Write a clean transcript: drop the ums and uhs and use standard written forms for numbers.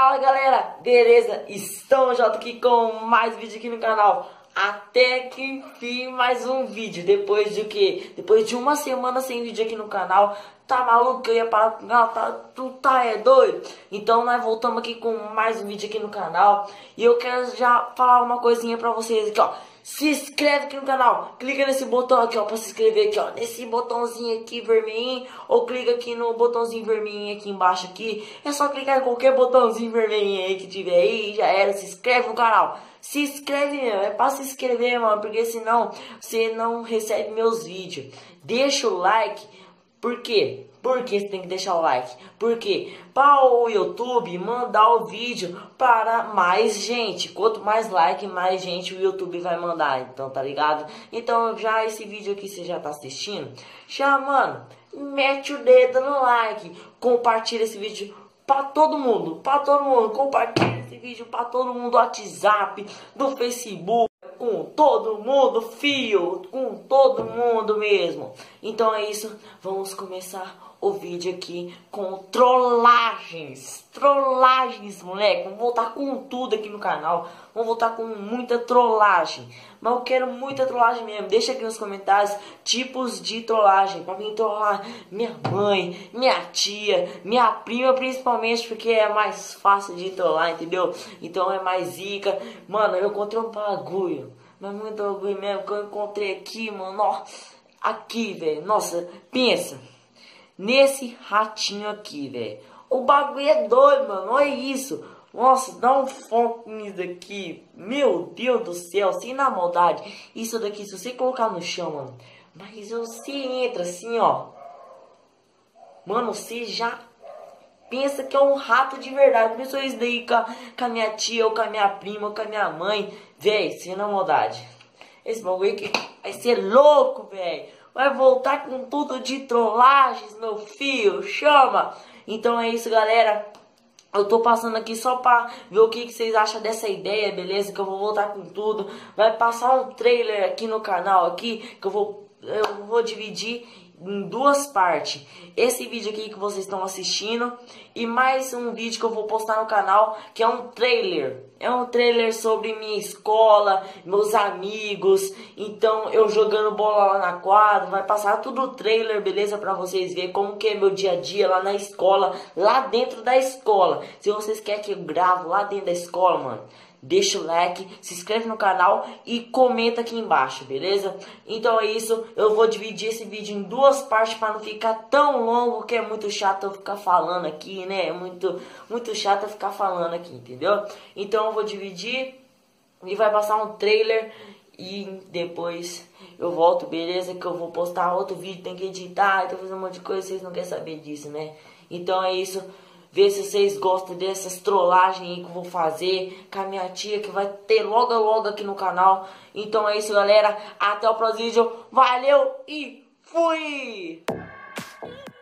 Fala galera, beleza? Estamos já aqui com mais vídeo aqui no canal. Até que enfim mais um vídeo. Depois de que? Depois de uma semana sem vídeo aqui no canal. Tá maluco que eu ia parar no canal? Tu tá doido? Então nós voltamos aqui com mais um vídeo aqui no canal. E eu quero já falar uma coisinha pra vocês aqui, ó. Se inscreve aqui no canal, clica nesse botão aqui, ó, pra se inscrever aqui, ó, nesse botãozinho aqui vermelhinho, ou clica aqui no botãozinho vermelhinho aqui embaixo aqui. É só clicar em qualquer botãozinho vermelhinho aí que tiver aí, já era, se inscreve no canal. Se inscreve, meu, é pra se inscrever, mano, porque senão você não recebe meus vídeos. Deixa o like. Por quê? Por que você tem que deixar o like? Porque para o YouTube mandar o vídeo para mais gente. Quanto mais like, mais gente o YouTube vai mandar. Então, tá ligado? Então, já esse vídeo aqui você já tá assistindo? Já, mano, mete o dedo no like. Compartilha esse vídeo para todo mundo. Para todo mundo. Compartilha esse vídeo para todo mundo do WhatsApp, do Facebook. Com todo mundo, fio, com todo mundo mesmo. Então é isso, vamos começar o vídeo aqui com trollagens. Trollagens, moleque. Vamos voltar com tudo aqui no canal. Vamos voltar com muita trollagem. Mas eu quero muita trollagem mesmo. Deixa aqui nos comentários tipos de trollagem. Pra mim trollar minha mãe, minha tia, minha prima principalmente, porque é mais fácil de trollar, entendeu? Então é mais zica. Mano, eu encontrei um bagulho. Mas muito bagulho mesmo que eu encontrei aqui, mano. Ó, aqui, velho. Nossa, pensa. Nesse ratinho aqui, velho. O bagulho é doido, mano. Olha isso. Nossa, dá um foco nisso daqui. Meu Deus do céu, sem na maldade. Isso daqui, se você colocar no chão, mano. Mas você entra assim, ó. Mano, você já pensa que é um rato de verdade. Pensou isso daí com a minha tia, ou com a minha prima, ou com a minha mãe. Véi, sem na maldade. Esse bagulho aqui vai ser louco, velho. Vai voltar com tudo de trollagens, meu filho. Chama! Então é isso, galera. Eu tô passando aqui só pra ver o que vocês acham dessa ideia, beleza? Que eu vou voltar com tudo. Vai passar um trailer aqui no canal, aqui, que eu vou dividir em duas partes. Esse vídeo aqui que vocês estão assistindo e mais um vídeo que eu vou postar no canal, que é um trailer. É um trailer sobre minha escola, meus amigos. Então eu jogando bola lá na quadra. Vai passar tudo o trailer, beleza? Pra vocês verem como que é meu dia a dia lá na escola, lá dentro da escola. Se vocês querem que eu gravo lá dentro da escola, mano, deixa o like, se inscreve no canal e comenta aqui embaixo, beleza? Então é isso, eu vou dividir esse vídeo em duas partes para não ficar tão longo, que é muito chato eu ficar falando aqui, né? É muito chato eu ficar falando aqui, entendeu? Então eu vou dividir e vai passar um trailer e depois eu volto, beleza? Que eu vou postar outro vídeo, tem que editar, tem que fazer um monte de coisa, vocês não querem saber disso, né? Então é isso. Ver se vocês gostam dessas trollagens aí que eu vou fazer com a minha tia, que vai ter logo aqui no canal. Então é isso, galera. Até o próximo vídeo. Valeu e fui!